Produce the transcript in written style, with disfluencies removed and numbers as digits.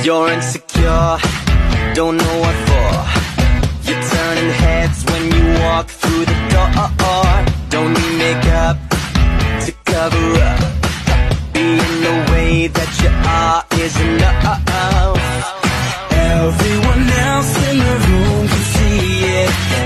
You're insecure, don't know what for. You're turning heads when you walk through the door. Don't need makeup to cover up. Being the way that you are is enough. Everyone else in the room can see it.